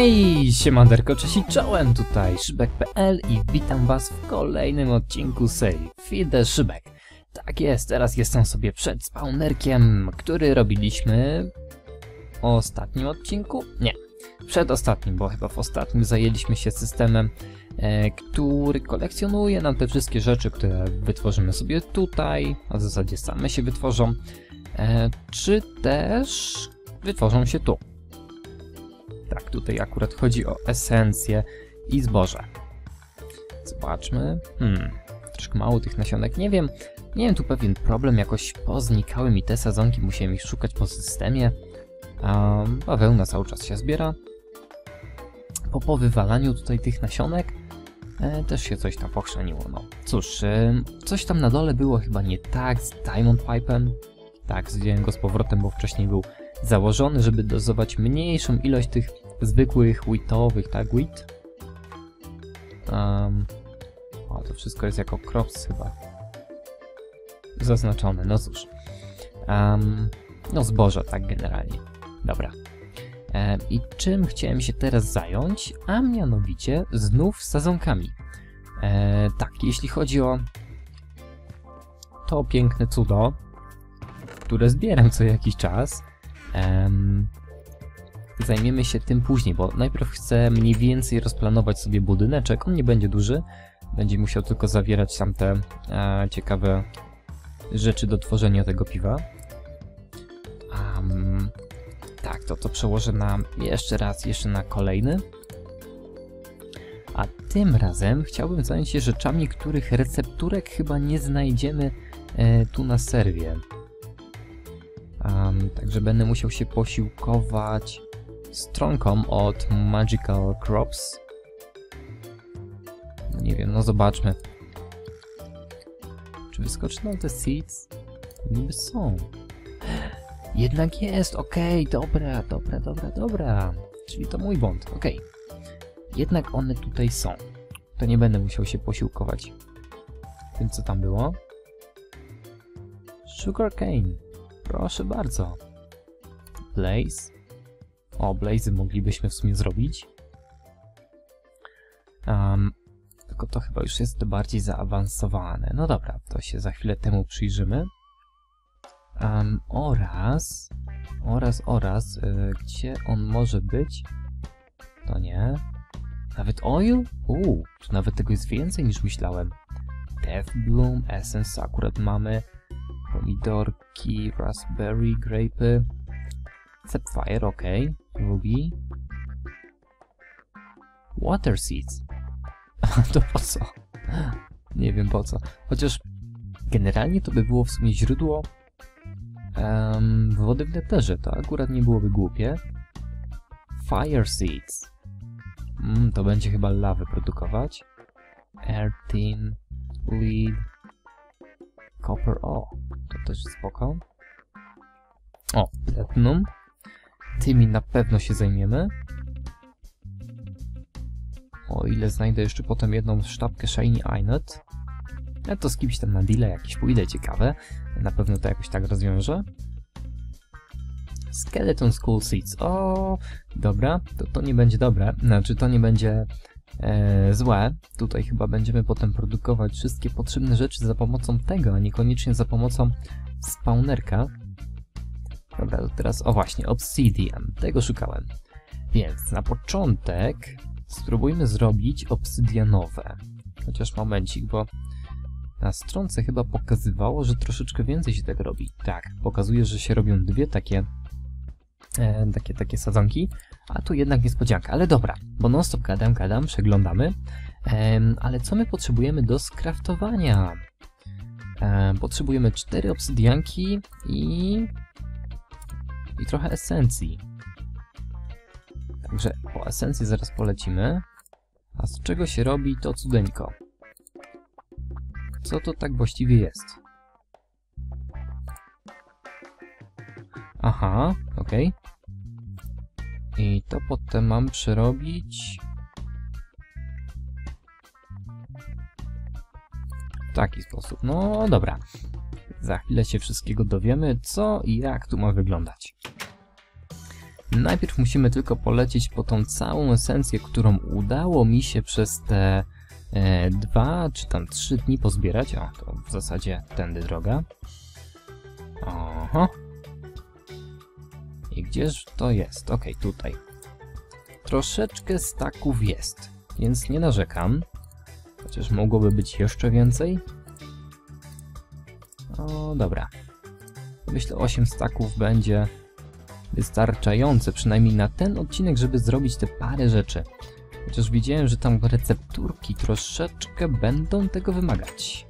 Hej, siemanderko, cześć i czołem, tutaj Szybek.pl i witam was w kolejnym odcinku serii Feed the Szybek. Tak jest, teraz jestem sobie przed spawnerkiem, który robiliśmy w ostatnim odcinku? Nie, przedostatnim, bo chyba w ostatnim zajęliśmy się systemem, który kolekcjonuje nam te wszystkie rzeczy, które wytworzymy sobie tutaj, a w zasadzie same się wytworzą, czy też wytworzą się tu. Tak, tutaj akurat chodzi o esencję i zboże. Zobaczmy. Troszkę mało tych nasionek. Nie wiem, tu pewien problem. Jakoś poznikały mi te sadzonki. Musiałem ich szukać po systemie. Bawełna cały czas się zbiera. Po wywalaniu tutaj tych nasionek też się coś tam pochrzaniło. No cóż, coś tam na dole było chyba nie tak z Diamond Pipe'em. Tak, zdjąłem go z powrotem, bo wcześniej był założony, żeby dozować mniejszą ilość tych zwykłych wheatowych, tak? Wheat? To wszystko jest jako crops chyba zaznaczone, no cóż. No zboża, tak generalnie. Dobra. I czym chciałem się teraz zająć? A mianowicie znów sadzonkami. Tak, jeśli chodzi o to piękne cudo, które zbieram co jakiś czas, zajmiemy się tym później, bo najpierw chcę mniej więcej rozplanować sobie budyneczek. On nie będzie duży, będzie musiał tylko zawierać tamte ciekawe rzeczy do tworzenia tego piwa. Tak, to przełożę na jeszcze na kolejny. A tym razem chciałbym zająć się rzeczami, których recepturek chyba nie znajdziemy tu na serwie. Także będę musiał się posiłkować stronką od Magical Crops. Nie wiem, no zobaczmy. Czy wyskoczą te seeds? Niby są. Jednak jest, okej, dobra. Czyli to mój błąd, okej. Jednak one tutaj są. To nie będę musiał się posiłkować tym, co tam było. Sugarcane. Proszę bardzo. Blaze. O, blazy moglibyśmy w sumie zrobić. Tylko to chyba już jest bardziej zaawansowane. No dobra, to się za chwilę temu przyjrzymy. Oraz, gdzie on może być? To nie. Nawet oil? Tu nawet tego jest więcej niż myślałem. Death Bloom, Essence akurat mamy. Pomidorki, raspberry, grape, sapphire, ok, ruby, water seeds. To po co? Nie wiem po co. Chociaż generalnie to by było w sumie źródło wody w netherze. To akurat nie byłoby głupie. Fire seeds. To będzie chyba lawę produkować. Earthin, lead, copper, to też spoko. O, platinum. Tymi na pewno się zajmiemy. O ile znajdę jeszcze potem jedną sztabkę Shiny Ingot. Ja to z kimś tam na deale jakiś pójdę, ciekawe. Na pewno to jakoś tak rozwiążę. Skeleton Skull Seeds. O, dobra, to nie będzie dobre. Znaczy to nie będzie złe. Tutaj chyba będziemy potem produkować wszystkie potrzebne rzeczy za pomocą tego, a niekoniecznie za pomocą spawnerka. Dobra, to teraz, o właśnie, obsidian. Tego szukałem. Więc na początek spróbujmy zrobić obsydianowe. Chociaż momencik, bo na stronce chyba pokazywało, że troszeczkę więcej się tego robi. Tak, pokazuje, że się robią dwie takie sadzonki, a tu jednak niespodzianka. Ale dobra, bo non stop gadam, przeglądamy. Ale co my potrzebujemy do skraftowania? Potrzebujemy 4 obsydianki i trochę esencji. Także po esencji zaraz polecimy. A z czego się robi to cudeńko? Co to tak właściwie jest? Aha, okej. I to potem mam przerobić w taki sposób. No dobra. Za chwilę się wszystkiego dowiemy, co i jak tu ma wyglądać. Najpierw musimy tylko polecieć po tą całą esencję, którą udało mi się przez te 2 czy tam 3 dni pozbierać. O, to w zasadzie tędy droga. Oho. I gdzież to jest? Okej, tutaj. Troszeczkę staków jest, więc nie narzekam. Chociaż mogłoby być jeszcze więcej. O, dobra. Myślę, 8 staków będzie wystarczające, przynajmniej na ten odcinek, żeby zrobić te parę rzeczy. Chociaż widziałem, że tam recepturki troszeczkę będą tego wymagać.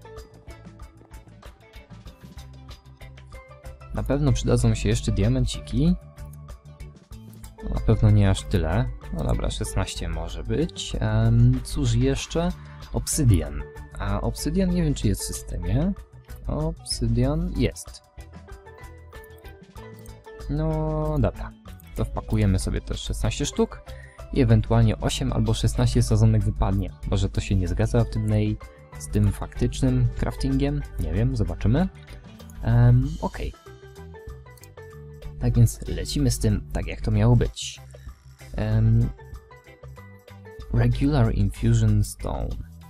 Na pewno przydadzą się jeszcze diamenciki. Na pewno nie aż tyle. No dobra, 16 może być. Cóż jeszcze? Obsydian. A obsydian nie wiem, czy jest w systemie. Obsydian jest. No dobra. To wpakujemy sobie też 16 sztuk. I ewentualnie 8 albo 16 sezonek wypadnie. Może to się nie zgadza w tym z tym faktycznym craftingiem. Nie wiem, zobaczymy. Okej. Tak więc lecimy z tym, tak jak to miało być. Regular Infusion Stone.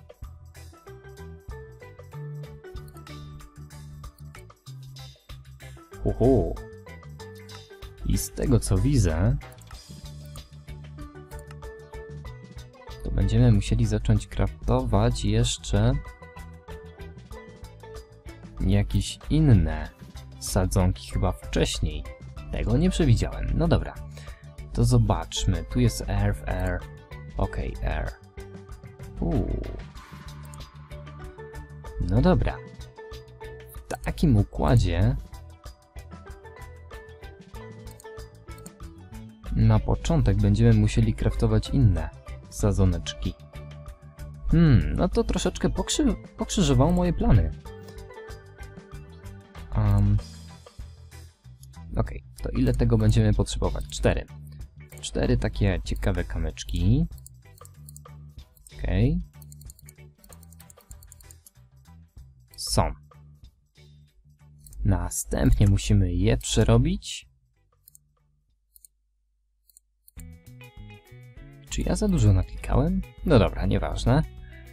I z tego co widzę, to będziemy musieli zacząć craftować jeszcze jakieś inne sadzonki chyba wcześniej. Tego nie przewidziałem. No dobra. To zobaczmy. Tu jest air. Okej, air. No dobra. W takim układzie na początek będziemy musieli craftować inne sadzoneczki. No to troszeczkę pokrzyżowało moje plany. Okej, to ile tego będziemy potrzebować? 4. 4 takie ciekawe kamyczki. Okej. Są. Następnie musimy je przerobić. Czy ja za dużo naklikałem? No dobra, nieważne.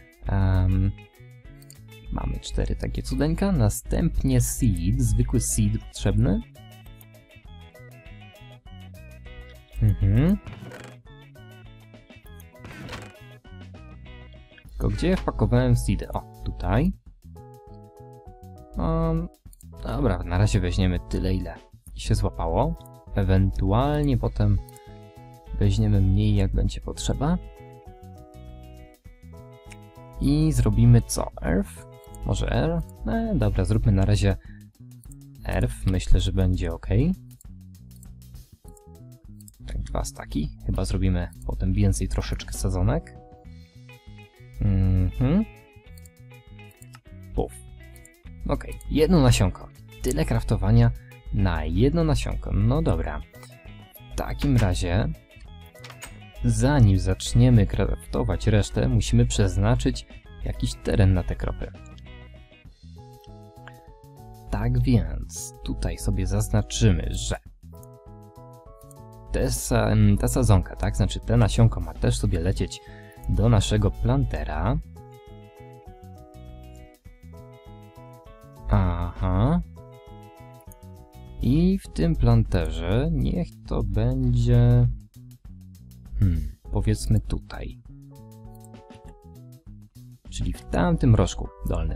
Mamy 4 takie cudeńka. Następnie seed, zwykły seed potrzebny. Tylko gdzie ja wpakowałem seedy? O, tutaj. Dobra, na razie weźmiemy tyle, ile się złapało. Ewentualnie potem weźmiemy mniej, jak będzie potrzeba. I zrobimy co? Earth? Może air? Dobra, zróbmy na razie earth. Myślę, że będzie ok. Tak, 2 staki. Chyba zrobimy potem więcej troszeczkę sadzonek. Puf. Ok, jedno nasionko. Tyle craftowania na jedno nasionko. No dobra. W takim razie, zanim zaczniemy craftować resztę, musimy przeznaczyć jakiś teren na te kropy. Tak więc tutaj sobie zaznaczymy, że ta sadzonka, tak? Znaczy te nasionko ma też sobie lecieć do naszego plantera. Aha. I w tym planterze niech to będzie... powiedzmy tutaj. Czyli w tamtym rożku dolnym.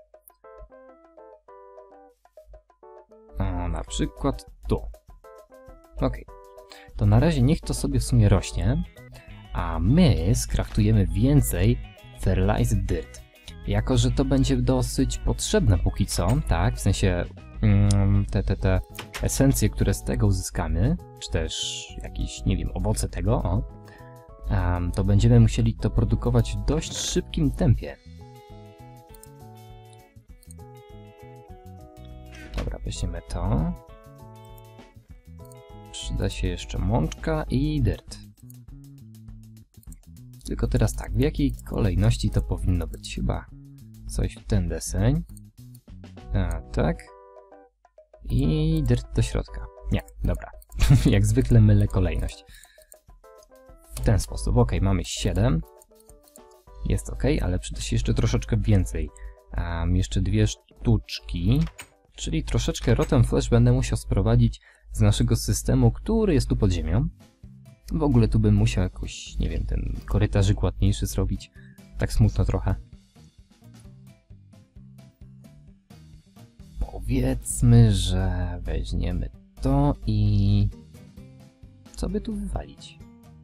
O, na przykład tu. Ok. To na razie niech to sobie w sumie rośnie, a my skraftujemy więcej Fertilized Dirt. Jako że to będzie dosyć potrzebne póki co, tak? W sensie te esencje, które z tego uzyskamy, czy też jakieś, nie wiem, owoce tego, o, to będziemy musieli to produkować w dość szybkim tempie. Dobra, weźmiemy to. Przyda się jeszcze mączka i dirt. Tylko teraz tak, w jakiej kolejności to powinno być? Chyba coś w ten deseń. Tak. I dirt do środka. Nie, dobra. Jak zwykle mylę kolejność. W ten sposób. Ok, mamy 7. Jest ok, ale przyda się jeszcze troszeczkę więcej. Jeszcze 2 sztuczki. Czyli troszeczkę Rotten Flesh będę musiał sprowadzić z naszego systemu, który jest tu pod ziemią. W ogóle tu bym musiał jakoś, nie wiem, ten korytarzyk ładniejszy zrobić. Tak smutno trochę. Powiedzmy, że weźmiemy to i... Co by tu wywalić?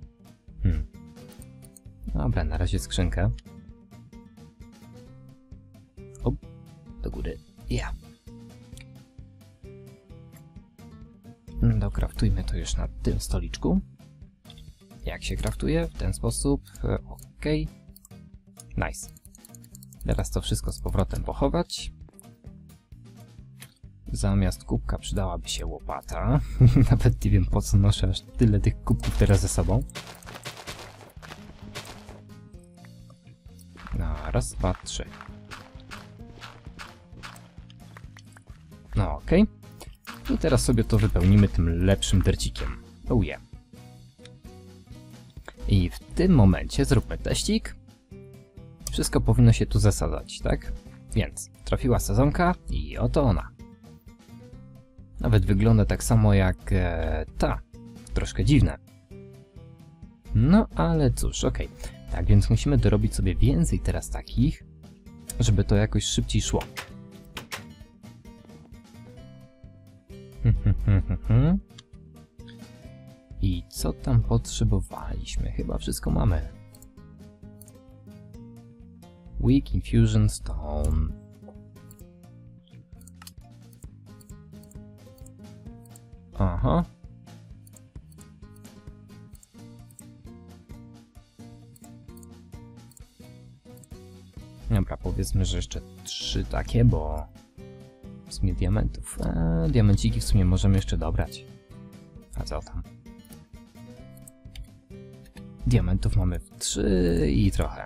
Dobra, na razie skrzynkę. O, do góry. Ja. Dokraftujmy to już na tym stoliczku. Jak się kraftuje? W ten sposób. Ok. Nice. Teraz to wszystko z powrotem pochować. Zamiast kubka przydałaby się łopata. Nawet nie wiem, po co noszę aż tyle tych kubków teraz ze sobą. No, raz, dwa, trzy. No, okej. I teraz sobie to wypełnimy tym lepszym dercikiem. Oh yeah. I w tym momencie zróbmy teścik. Wszystko powinno się tu zasadzać, tak? Więc trafiła sadzonka i oto ona. Nawet wygląda tak samo jak ta. Troszkę dziwne. No ale cóż, okej. Tak więc musimy dorobić sobie więcej teraz takich, żeby to jakoś szybciej szło. I co tam potrzebowaliśmy? Chyba wszystko mamy. Weak Infusion Stone. Aha. Dobra, powiedzmy, że jeszcze 3 takie, bo w sumie diamentów. Diamenciki w sumie możemy jeszcze dobrać. A co tam? Diamentów mamy 3 i trochę.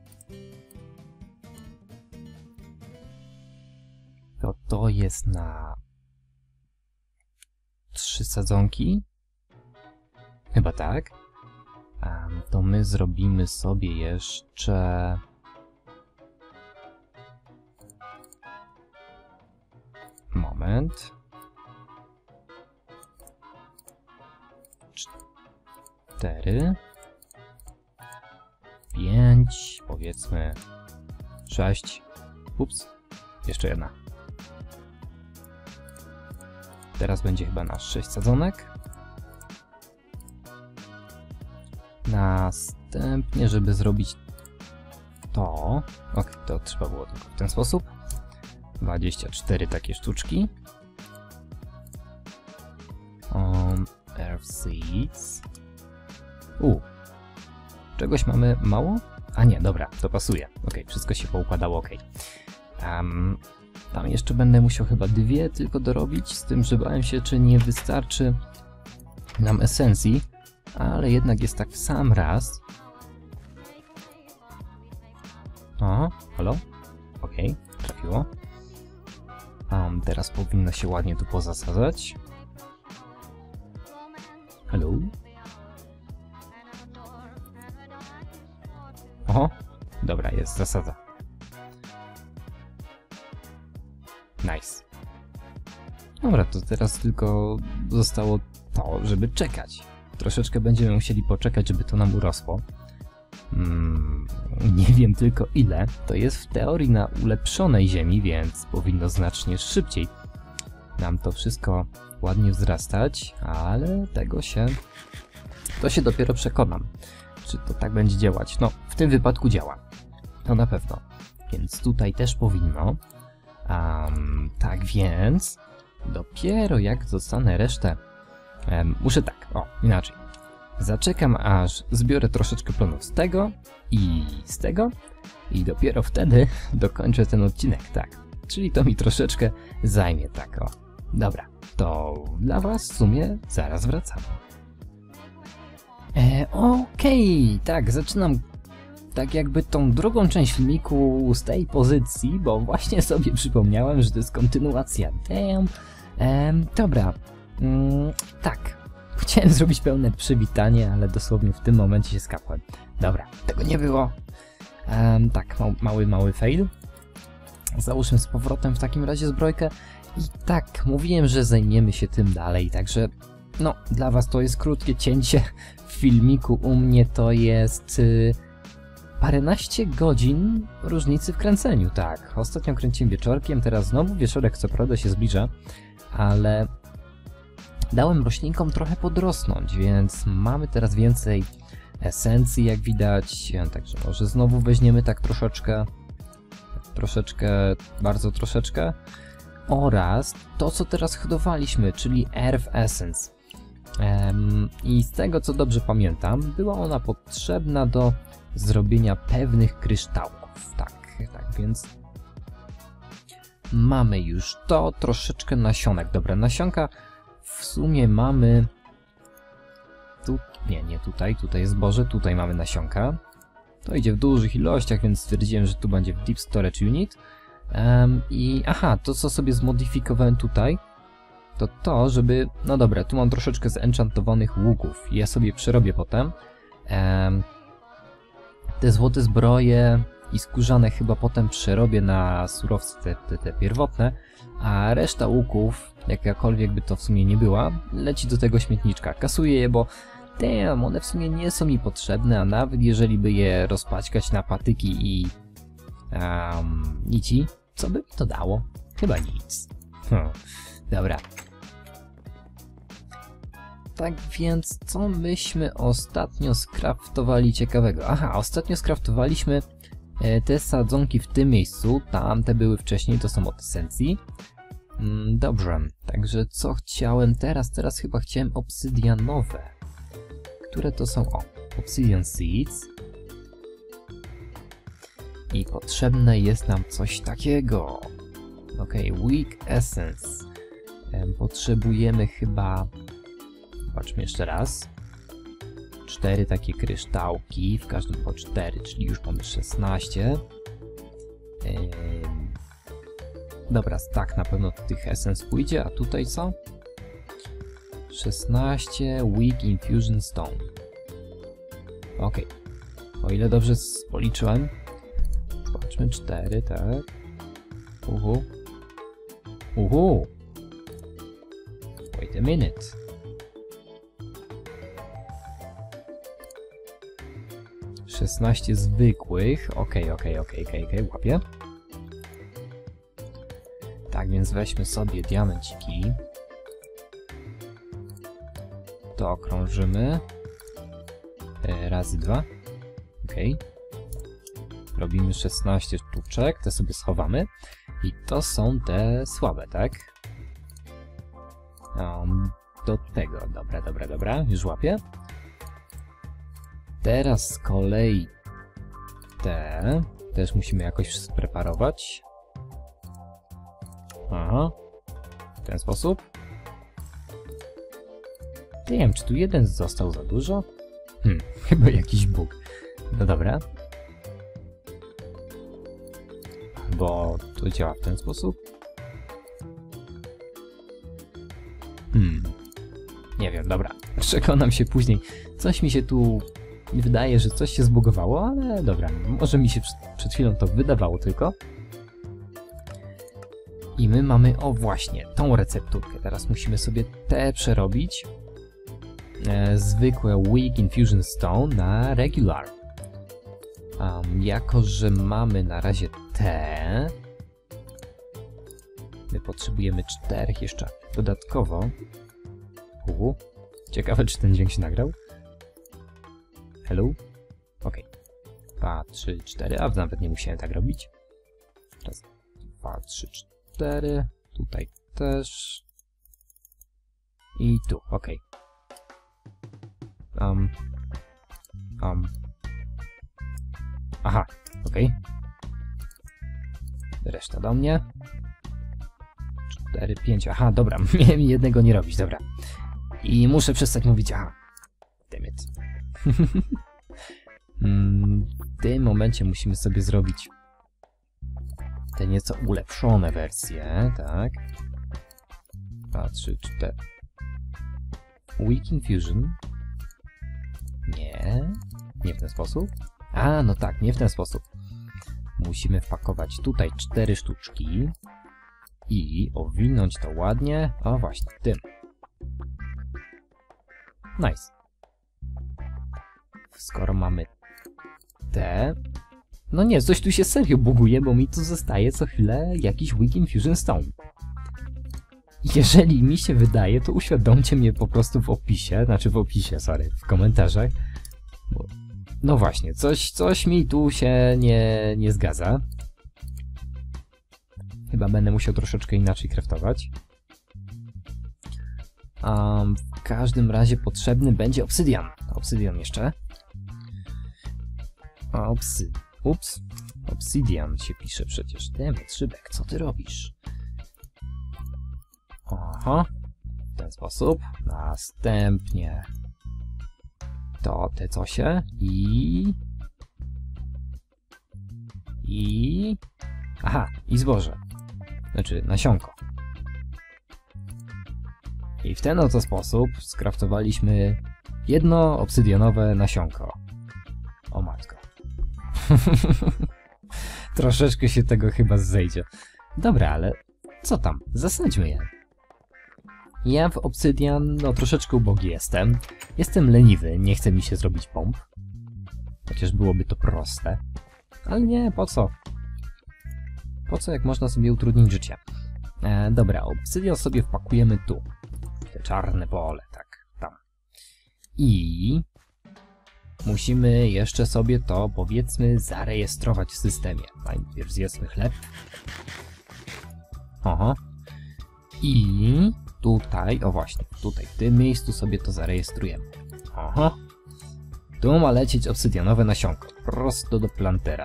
To jest na 3 sadzonki. Chyba tak. To my zrobimy sobie jeszcze... Moment. 4. 5. Powiedzmy 6. Ups. Jeszcze jedna. Teraz będzie chyba nasz 6 sadzonek. Następnie, żeby zrobić to... Ok, to trzeba było tylko w ten sposób. 24 takie sztuczki. Earth Seeds. Czegoś mamy mało? A nie, dobra, to pasuje. Ok, wszystko się poukładało, ok. Tam jeszcze będę musiał chyba 2 tylko dorobić, z tym, że bałem się, czy nie wystarczy nam esencji, ale jednak jest tak w sam raz. O, halo? Ok, trafiło. Teraz powinno się ładnie tu pozasadzać. Hello? Oho, dobra, jest zasada. Nice. Dobra, to teraz tylko zostało to, żeby czekać. Troszeczkę będziemy musieli poczekać, żeby to nam urosło. Nie wiem tylko ile. To jest w teorii na ulepszonej ziemi, więc powinno znacznie szybciej nam to wszystko ładnie wzrastać, ale to się dopiero przekonam, czy to tak będzie działać. No, w tym wypadku działa. To na pewno. Więc tutaj też powinno. Tak więc dopiero jak dostanę resztę, muszę tak, inaczej. Zaczekam, aż zbiorę troszeczkę plonów z tego i dopiero wtedy dokończę ten odcinek, tak. Czyli to mi troszeczkę zajmie, tak. Dobra, to dla was w sumie zaraz wracamy. Okej, tak, zaczynam tak jakby tą drugą część filmiku z tej pozycji, bo właśnie sobie przypomniałem, że to jest kontynuacja. Damn. Dobra, tak, Chciałem zrobić pełne przywitanie, ale dosłownie w tym momencie się skapłem. Dobra, tego nie było. Tak, mały fail. Załóżmy z powrotem w takim razie zbrojkę. I tak, mówiłem, że zajmiemy się tym dalej, także no, dla was to jest krótkie cięcie w filmiku, u mnie to jest paręnaście godzin różnicy w kręceniu, tak. Ostatnio kręciłem wieczorkiem, teraz znowu wieczorek co prawda się zbliża, ale dałem roślinkom trochę podrosnąć, więc mamy teraz więcej esencji, jak widać, także może znowu weźmiemy tak troszeczkę, bardzo troszeczkę. Oraz to, co teraz hodowaliśmy, czyli Earth Essence. I z tego, co dobrze pamiętam, była ona potrzebna do zrobienia pewnych kryształków. Tak, więc mamy już to, troszeczkę nasionek. Dobra, nasionka w sumie mamy... Nie tutaj jest zboże, tutaj mamy nasionka. To idzie w dużych ilościach, więc stwierdziłem, że tu będzie w Deep Storage Unit. Aha, to co sobie zmodyfikowałem tutaj, to żeby, no dobra, tu mam troszeczkę zenchantowanych łuków i ja sobie przerobię potem. Te złote zbroje i skórzane chyba potem przerobię na surowce te pierwotne, a reszta łuków, jakakolwiek by to w sumie nie była, leci do tego śmietniczka. Kasuję je, bo one w sumie nie są mi potrzebne, a nawet jeżeli by je rozpaćkać na patyki i nici, co by mi to dało? Chyba nic. Dobra. Tak więc, co myśmy ostatnio skraftowali ciekawego? Aha, ostatnio skraftowaliśmy te sadzonki w tym miejscu, tamte były wcześniej, to są od esencji. Dobrze, także co chciałem teraz? Teraz chyba chciałem obsydianowe. Które to są? O, Obsidian Seeds. I potrzebne jest nam coś takiego. Ok, Weak Essence. Potrzebujemy chyba... Zobaczmy jeszcze raz. 4 takie kryształki, w każdym po 4, czyli już mamy 16. Dobra, tak na pewno tych Essence pójdzie, a tutaj co? 16 Weak Infusion Stone. Ok, o ile dobrze policzyłem. Zobaczmy, 4, tak. Wait a minute. Szesnaście zwykłych. Okej, łapię. Tak, więc weźmy sobie diamenciki. To okrążymy. Razy 2. Okej. Robimy 16 sztuczek, te sobie schowamy. I to są te słabe, tak? Do tego, dobra, już łapię. Teraz z kolei te też musimy jakoś spreparować. Aha, w ten sposób. Nie wiem, czy tu jeden został za dużo? Chyba jakiś bóg. No dobra. Bo to działa w ten sposób. Nie wiem, dobra. Przekonam się później. Coś mi się tu wydaje, że coś się zbugowało, ale dobra. Może mi się przed chwilą to wydawało tylko. I my mamy, o właśnie, tą recepturkę. Teraz musimy sobie te przerobić. Zwykłe Weak Infusion Stone na Regular. Jako że mamy na razie te, my potrzebujemy 4 jeszcze dodatkowo. Ciekawe, czy ten dźwięk się nagrał. Hello? Ok. 2, 3, 4, a nawet nie musiałem tak robić. Raz, 2, 3, 4. Tutaj też. I tu, ok. Aha, ok. Reszta do mnie. 4, 5, aha, dobra, miałem jednego nie robić, dobra. I muszę przestać mówić, aha. Dammit. W tym momencie musimy sobie zrobić te nieco ulepszone wersje, tak. 2, 3, 4. Weak Infusion. Nie w ten sposób. A, no tak, nie w ten sposób. Musimy wpakować tutaj 4 sztuczki i owinąć to ładnie. O właśnie, tym. Nice. Skoro mamy te... No nie, coś tu się serio buguje, bo mi tu zostaje co chwilę jakiś Weak Infusion Stone. Jeżeli mi się wydaje, to uświadomcie mnie po prostu w opisie, w komentarzach. Bo, no właśnie, coś mi tu się nie zgadza. Chyba będę musiał troszeczkę inaczej craftować. W każdym razie potrzebny będzie obsydian. Obsydian jeszcze. Obsydian się pisze przecież. Demet, Szybek, co ty robisz? Aha. W ten sposób. Następnie to te cosie aha, i zboże. Znaczy nasionko. I w ten oto sposób skraftowaliśmy jedno obsydianowe nasionko. O matko. Troszeczkę się tego chyba zejdzie. Dobra, ale co tam? Zasadźmy je. Ja w obsydian, no troszeczkę ubogi jestem. Jestem leniwy, nie chce mi się zrobić pomp. Chociaż byłoby to proste. Ale nie, po co? Po co, jak można sobie utrudnić życie? Dobra, obsydian sobie wpakujemy tu. Te czarne pole, tak, tam. I musimy jeszcze sobie to, powiedzmy, zarejestrować w systemie. Najpierw zjedzmy chleb. Oho. I tutaj, o właśnie, tutaj w tym miejscu sobie to zarejestrujemy. Oho. Tu ma lecieć obsydianowe nasionko. Prosto do plantera.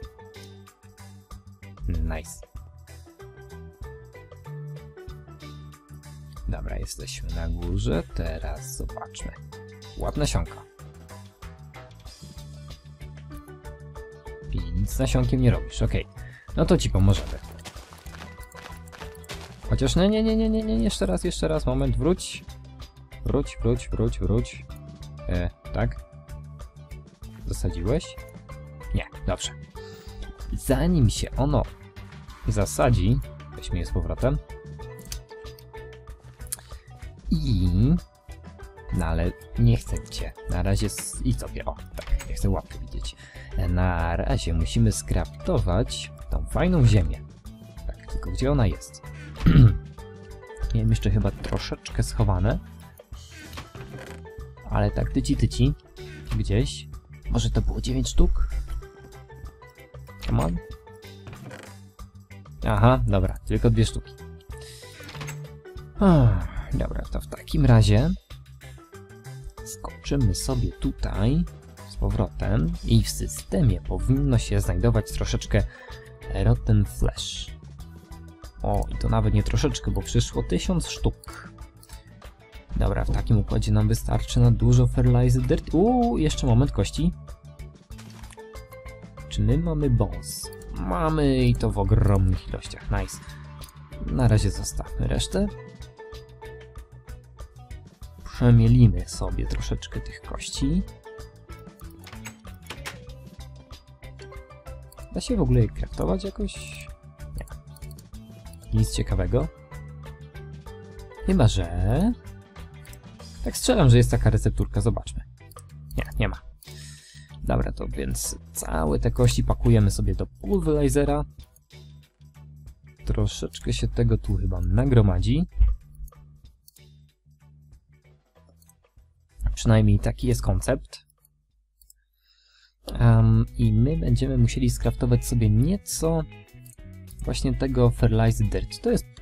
Nice. Dobra, jesteśmy na górze. Teraz zobaczmy. Łap nasionka. I nic z nasionkiem nie robisz, okej. No to ci pomożemy. Chociaż nie, jeszcze raz, moment, wróć. Wróć. Tak? Zasadziłeś? Nie, dobrze. Zanim się ono zasadzi, weźmy je z powrotem. No ale nie chcę cię. Na razie... I sobie, o, tak, nie chcę łapkę widzieć. Na razie musimy skraftować tą fajną ziemię. Tak, tylko gdzie ona jest? Miałem jeszcze chyba troszeczkę schowane. Ale tak tyci. Gdzieś. Może to było 9 sztuk? Come on. Aha, dobra, tylko 2 sztuki. Dobra, to w takim razie skoczymy sobie tutaj z powrotem i w systemie powinno się znajdować troszeczkę Rotten Flesh. O, i to nawet nie troszeczkę, bo przyszło 1000 sztuk. Dobra, w takim układzie nam wystarczy na dużo Fertilizer Dirt. Jeszcze moment, kości. Czy my mamy boss? Mamy i to w ogromnych ilościach, nice. Na razie zostawmy resztę. Przemielimy sobie troszeczkę tych kości. Da się w ogóle je craftować jakoś? Nie. Nic ciekawego. Chyba że... Tak strzelam, że jest taka recepturka, zobaczmy. Nie ma. Dobra, to więc całe te kości pakujemy sobie do pulverizera. Troszeczkę się tego tu chyba nagromadzi. Przynajmniej taki jest koncept. I my będziemy musieli skraftować sobie nieco właśnie tego Fertilizer Dirt. To jest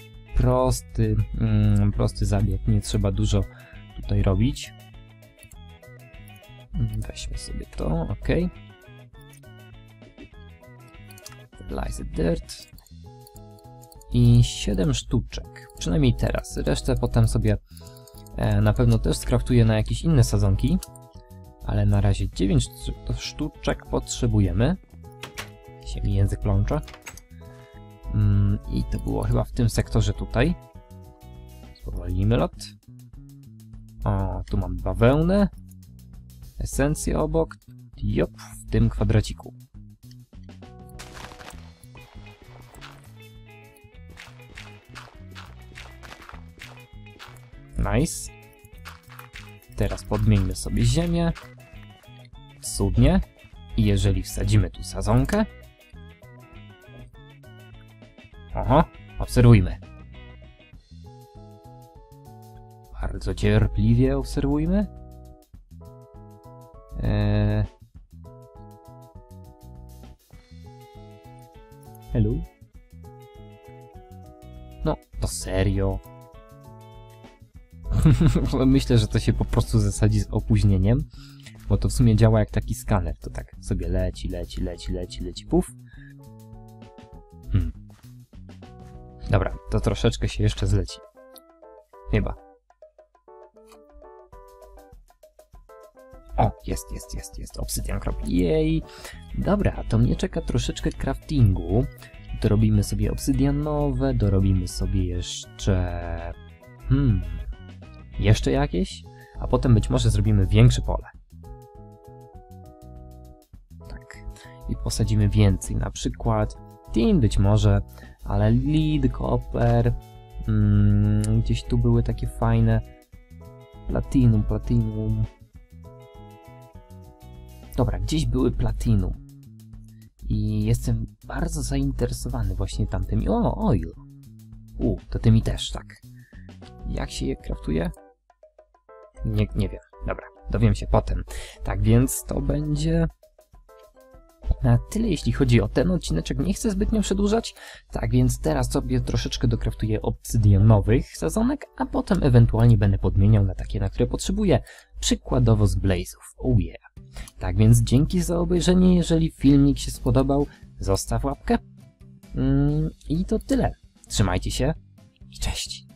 prosty zabieg, nie trzeba dużo tutaj robić. Weźmy sobie to, ok. Fertilizer Dirt. I 7 sztuczek, przynajmniej teraz. Resztę potem sobie na pewno też skraftuję na jakieś inne sadzonki. Ale na razie 9 sztuczek potrzebujemy. Się mi język plącze. I to było chyba w tym sektorze tutaj. Spowolnimy lot. Tu mam bawełnę. Esencję obok. Jop, w tym kwadraciku. Nice. Teraz podmieńmy sobie ziemię. Cudnie. I jeżeli wsadzimy tu sadzonkę... Oho, obserwujmy. Bardzo cierpliwie obserwujmy. Hello? No, to serio. Myślę, że to się po prostu zasadzi z opóźnieniem, bo to w sumie działa jak taki skaner. To tak sobie leci, puf. Dobra, to troszeczkę się jeszcze zleci. Chyba. O, jest. Obsydian kropli. Jej. Dobra, to mnie czeka troszeczkę craftingu. Dorobimy sobie obsydianowe, dorobimy sobie jeszcze... Jeszcze jakieś? A potem być może zrobimy większe pole. Tak. I posadzimy więcej. Na przykład tin być może, ale lead, copper. Gdzieś tu były takie fajne. Platinum. Dobra, gdzieś były platinum. I jestem bardzo zainteresowany właśnie tamtymi. O, oil. To tymi też, tak. Jak się je kraftuje? Nie wiem. Dobra, dowiem się potem. Tak więc to będzie na tyle, jeśli chodzi o ten odcineczek. Nie chcę zbytnio przedłużać. Tak więc teraz sobie troszeczkę dokraftuję obsydianowych sezonek, a potem ewentualnie będę podmieniał na takie, na które potrzebuję. Przykładowo z blazów. Oh yeah. Tak więc dzięki za obejrzenie. Jeżeli filmik się spodobał, zostaw łapkę. I to tyle. Trzymajcie się i cześć.